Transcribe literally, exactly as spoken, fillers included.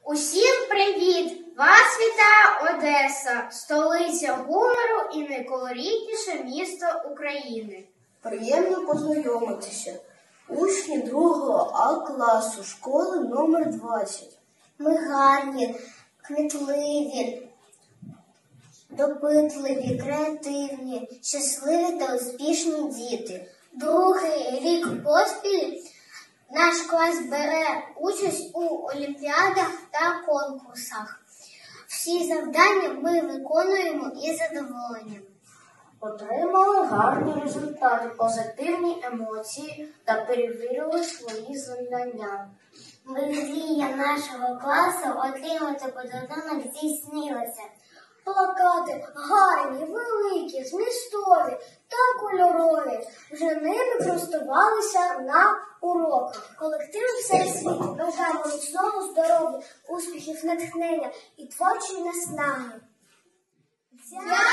Усім привіт! Вас вітає Одеса, столиця гумору і найколоритніше місто України. Приємно познайомитися. Учні другого А класу школи номер двадцять. Ми гарні, кмітливі, допитливі, креативні, щасливі та успішні діти. Другий рік поспіль наш клас бере участь у олімпіадах та конкурсах. Всі завдання ми виконуємо із задоволенням. Отримали гарні результати, позитивні емоції та перевірили свої знання. Мрія нашого класу отримати подарунок здійснилася. Плакати гарні, великі, змістові та кольорові. Вже ними простувалися на уроках. Колектив Всесвіті Бажаємо міцного здоров'я, успіхів, натхнення і творчої наснаги. Дякую!